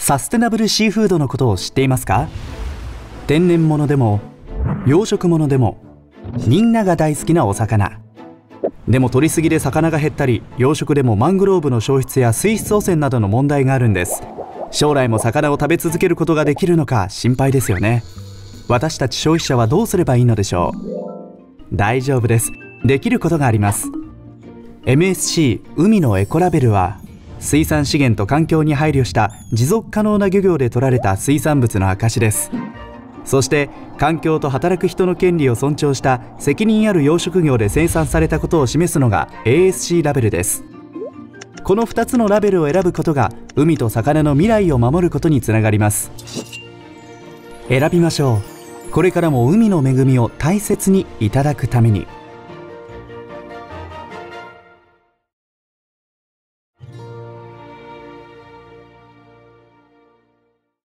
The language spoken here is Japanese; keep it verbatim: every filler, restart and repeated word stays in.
サステナブルシーフードのことを知っていますか？天然物でも養殖物でもみんなが大好きなお魚。でも取りすぎで魚が減ったり、養殖でもマングローブの消失や水質汚染などの問題があるんです。将来も魚を食べ続けることができるのか心配ですよね。私たち消費者はどうすればいいのでしょう？大丈夫です。できることがあります。 エムエスシー 海のエコラベルは水産資源と環境に配慮した持続可能な漁業で取られた水産物の証です。そして環境と働く人の権利を尊重した責任ある養殖業で生産されたことを示すのが エーエスシー ラベルです。このふたつのラベルを選ぶことが海と魚の未来を守ることにつながります。選びましょう。これからも海の恵みを大切にいただくために。